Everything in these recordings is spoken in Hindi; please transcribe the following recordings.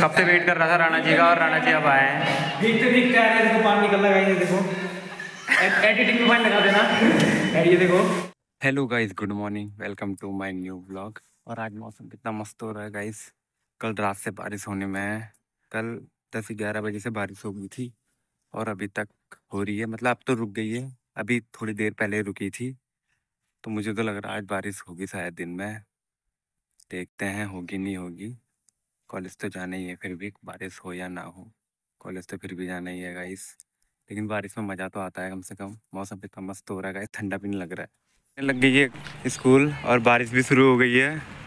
कब से वेट कर रहा था राणा जी का और राणा जी अब आए हैं। दिखते आ रहा है, देखो पानी निकल रहा है, ये देखो एडिटिंग में पानी लगा देना, ये देखो। Hello guys, good morning, welcome to my new vlog. और आज मौसम कितना मस्त हो रहा है गाइस। कल रात से बारिश होने में है। कल 10-11 बजे से बारिश हो गई थी और अभी तक हो रही है। मतलब अब तो रुक गई है, अभी थोड़ी देर पहले रुकी थी। तो मुझे तो लग रहा है आज बारिश होगी शायद दिन में। देखते हैं होगी नहीं होगी। कॉलेज तो जाना ही है, फिर भी बारिश हो या ना हो कॉलेज तो फिर भी जाना ही है गाइस। लेकिन बारिश में मज़ा तो आता है कम से कम। मौसम इतना मस्त हो रहा है गाइस, ठंडा भी नहीं लग रहा है। लग गई है स्कूल और बारिश भी शुरू हो गई है।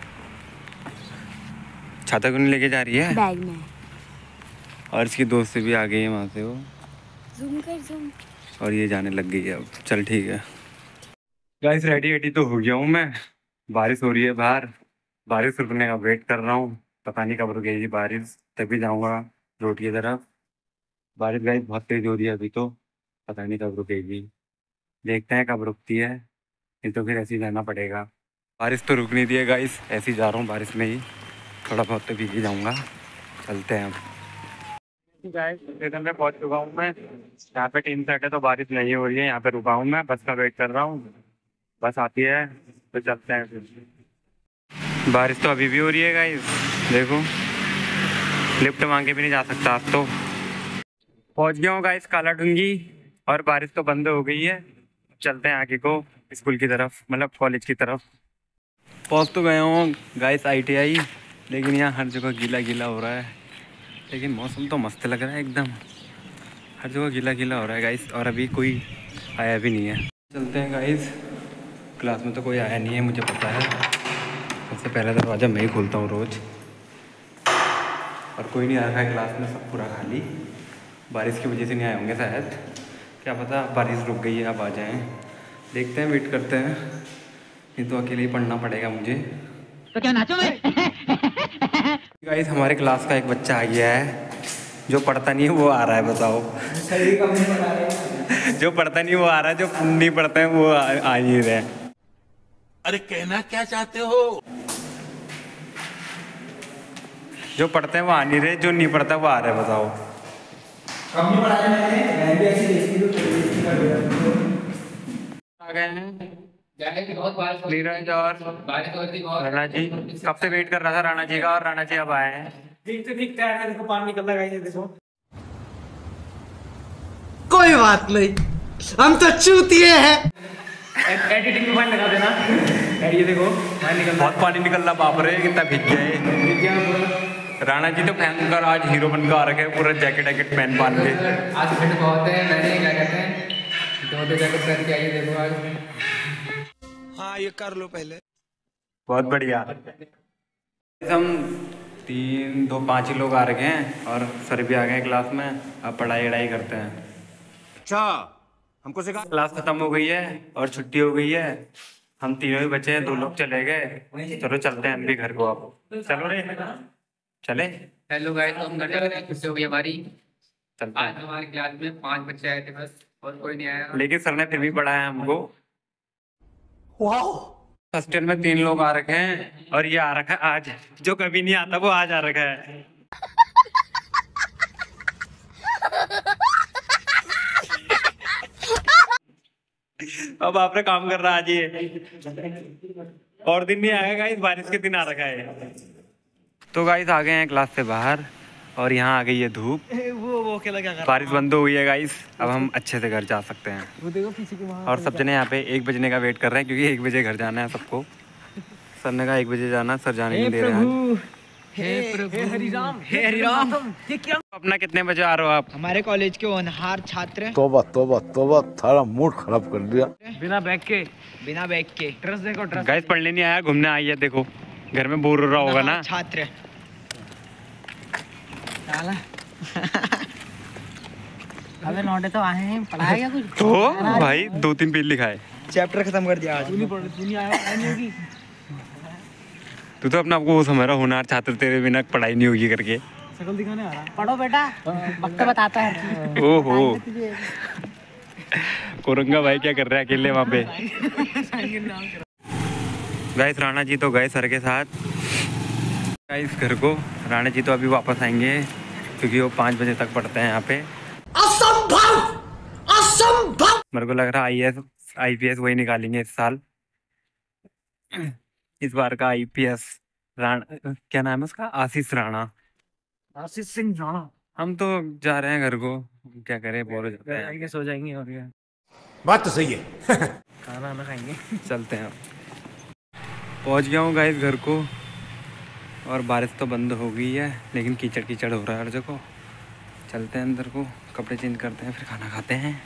छाता क्यों नहीं लेके जा रही है? बैग में। और इसकी दोस्त भी आ गई है वहाँ से, वो ज़ूम कर ज़ूम। और ये जाने लग गई है अब। चल ठीक है गाइस, रेडी तो हो गया हूँ मैं। बारिश हो रही है बाहर, बारिश रुकने का वेट कर रहा हूँ। पता नहीं कब रुकेगी बारिश, तभी जाऊँगा रोड की तरफ। बारिश गाइस बहुत तेज हो रही है अभी तो, पता नहीं कब रुकेगी। देखते हैं कब रुकती है, नहीं तो फिर ऐसे ही जाना पड़ेगा। बारिश तो रुक नहीं दी है गाइस, ऐसे ही जा रहा हूँ बारिश में ही। थोड़ा बहुत तो भीग ही जाऊँगा। चलते हैं अब। गाइस स्टेशन पे पहुँच चुका हूँ मैं। यहाँ पे टीन सेट है तो बारिश नहीं हो रही है। यहाँ पे रुका हूँ मैं, बस का वेट कर रहा हूँ। बस आती है तो चलते हैं फिर। बारिश तो अभी भी हो रही है गाइस, देखो। लिफ्ट मांग के भी नहीं जा सकता आज तो। पहुँच गया हूँ गाइस काला डूंगी, और बारिश तो बंद हो गई है। चलते हैं आगे को, स्कूल की तरफ, मतलब कॉलेज की तरफ। पहुँच तो गए हूँ गाइस ITI, लेकिन यहाँ हर जगह गीला गीला हो रहा है। लेकिन मौसम तो मस्त लग रहा है एकदम। हर जगह गीला गीला हो रहा है गाइस, और अभी कोई आया भी नहीं है। चलते हैं गाइस। क्लास में तो कोई आया नहीं है, मुझे पता है। सबसे पहला दरवाज़ा मैं ही खोलता हूँ रोज़, और कोई नहीं आ रहा है क्लास में, सब पूरा खाली। बारिश की वजह से नहीं आए होंगे शायद, क्या पता बारिश रुक गई है अब आ जाएं। देखते हैं, वेट करते हैं। नहीं तो अकेले ही पढ़ना पड़ेगा मुझे। तो क्या नाचो मैं? गाइस हमारे क्लास का एक बच्चा आ गया है, जो पढ़ता नहीं है वो आ रहा है। बताओ जो पढ़ता नहीं वो आ रहा है, जो नहीं पढ़ता है वो आ नहीं रहे। अरे कहना क्या चाहते हो? जो पढ़ते हैं वो आ नहीं रहे, जो नहीं पढ़ता वो आ रहा है। बताओ कम पढ़ाया मैंने भी ऐसी आ गए हैं नीरज और राणा जी। कब से वेट कर रहा था राणा जी का, और राणा जी अब आए हैं। दिखते आ रहा है, देखो पानी निकल रहा है, ये देखो। कोई बात नहीं, हम तो चूतिए हैं। एडिटिंग में पानी लगा देना, ये देखो पानी निकल रहा बहुत पानी निकल रहा, बाप रे कितना भीग गए। राणा जी तो पहन कर आज हीरो बनकर आ रखे हैं, पूरा जैकेट पहन पान के। आज ठंड बहुत है, मैंने क्या कहते हैं दो जैकेट पहन के आई, देखो आज। हाँ ये कर लो पहले। बहुत बढ़िया। हम 5 ही लोग आ रखे हैं, और सर भी आ गए हैं क्लास में। अब पढ़ाई करते हैं। अच्छा हमको सिखा। क्लास खत्म हो गई है और छुट्टी हो गई है। हम तीनों ही बचे हैं, 2 लोग चले गए। चलो चलते हैं हम भी घर को। अब चलो रे, चले। हेलो गाइस, तो हम घर जा रहे हैं, खुशी हो गई हमारी। चलते आज हैं। हमारी क्लास में 5 बच्चे आए थे बस, और कोई नहीं आया। लेकिन सर ने फिर भी पढ़ाया हमको। हॉस्टल में 3 लोग आ रखे हैं, और ये आ रखा है आज। जो कभी नहीं आता वो आज आ रखा है। अब आपने काम कर रहा आज ये, और दिन नहीं आएगा गाइस, बारिश के दिन आ रखा है। तो गाइस आ गए हैं क्लास से बाहर, और यहाँ आ गई है धूप। वो अकेला क्या कर। बारिश बंद हो गई है गाइस, अब हम अच्छे से घर जा सकते हैं। और सब जने यहाँ पे 1 बजने का वेट कर रहे हैं, क्योंकि 1 बजे घर जाना है सबको। सर ने कहा 1 बजे जाना, सर जाने नहीं दे रहे हैं। हे हरि राम, ये क्या? अपना कितने बजे आ रहे हो आप? हमारे कॉलेज के होनहार छात्र तोबा तोबा तोबा, थारा मूड खराब कर दिया। बिना बैग के ड्रेस देखो, ड्रेस। गाइस पढ़ने नहीं आया, घूमने आई है। देखो घर में बोर हो रहा होगा ना। छात्र अबे लौटे तो आए हैं, पढ़ाया क्या कुछ? तो भाई 2-3 पेज लिखा है। चैप्टर खत्म कर दिया आज। तू तो अपना आपको वो समझ रहा, होनहार छात्र, तेरे बिना पढ़ाई नहीं होगी करके। शकल दिखाने आ रहा। पढ़ो बेटा, वक्त बताता है। ओहो कोरंगा भाई क्या कर रहा है अकेले वहाँ पे? गाइस राणा जी तो गए सर के साथ। गाइस घर को, राणा जी तो अभी वापस आएंगे क्योंकि वो 5 बजे तक पढ़ते हैं यहाँ पे। असंभव, असंभव। मेरे को लग रहा है IPS वही निकालेंगे इस साल। इस बार का IPS राणा, क्या नाम है उसका, आशीष राणा। आशीष सिंह राणा। हम तो जा रहे हैं घर को, क्या करें, बोर हो जाते हैं। आएंगे, सो जाएंगे और क्या, बात तो सही है। खाना ना खाएंगे। चलते हैं। पहुंच गया हूँ गाइस घर को, और बारिश तो बंद हो गई है लेकिन कीचड़ कीचड़ हो रहा है हर जगह। चलते हैं अंदर को, कपड़े चेंज करते हैं, फिर खाना खाते हैं।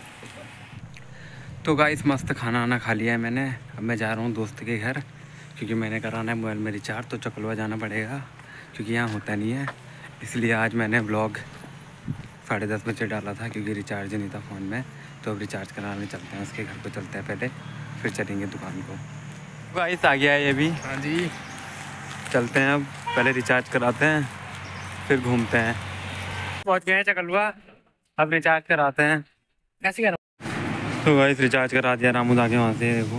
तो गाइस मस्त खाना वाना खा लिया है मैंने। अब मैं जा रहा हूँ दोस्त के घर क्योंकि मैंने कराना है मोबाइल में रिचार्ज, तो चकलवा जाना पड़ेगा क्योंकि यहाँ होता नहीं है। इसलिए आज मैंने व्लॉग 10:30 बजे डाला था क्योंकि रिचार्ज नहीं था फ़ोन में। तो अब रिचार्ज कराने चलते हैं, उसके घर को चलते हैं पहले, फिर चलेंगे दुकान को। गाइस आ गया है ये भी। हाँ जी, चलते हैं, अब पहले रिचार्ज कराते हैं फिर घूमते हैं। पहुँच गए हैं चकलवा, अब रिचार्ज कराते हैं। कैसे कह रहा तो गाइस रिचार्ज करा दिया रामू आके वहाँ से, देखो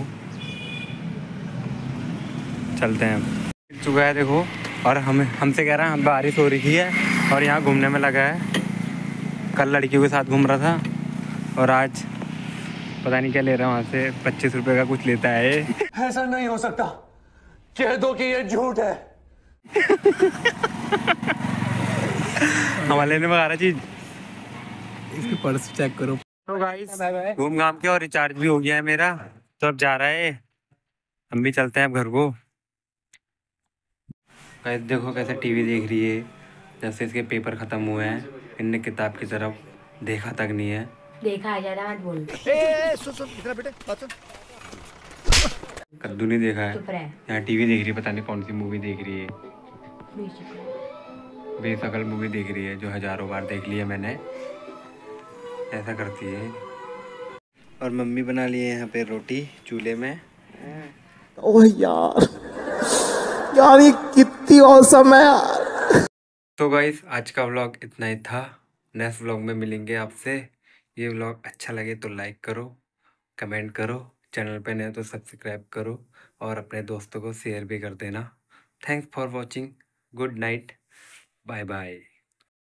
चलते हैं। मिल चुका है देखो, और हमसे कह रहा है हम बारिश हो रही है और यहाँ घूमने में लगा है। कल लड़कियों के साथ घूम रहा था और आज पता नहीं क्या ले रहा है वहाँ से, 25 रुपये का कुछ लेता है। ऐसा नहीं हो सकता, कह दो कि ये झूठ है। हमारे लेने में आ रहा चीज। इसके पर्स चेक करो। तो गाइस घूम घाम के और रिचार्ज भी हो गया है मेरा, तो अब जा रहा है, हम भी चलते हैं अब घर को। गाइस देखो कैसे टीवी देख रही है, जैसे इसके पेपर खत्म हुए हैं, इनने किताब की तरफ देखा तक नहीं है। देखा है, ज्यादा मत बोल। कद्दू नहीं देखा है, चुप रहे। यहाँ टीवी देख रही है, पता नहीं कौन सी मूवी देख रही है। बेशकल मूवी देख रही है जो हजारों बार देख ली है मैंने, ऐसा करती है। और मम्मी बना लिए यहाँ पे रोटी चूल्हे में। ओह यार, यार ये कितनी औसम है यार। तो गाइस आज का व्लॉग इतना ही था, नेक्स्ट व्लॉग में मिलेंगे आपसे। ये व्लॉग अच्छा लगे तो लाइक करो, कमेंट करो, चैनल पे नए तो सब्सक्राइब करो और अपने दोस्तों को शेयर भी कर देना। Thanks for watching, good night, bye bye.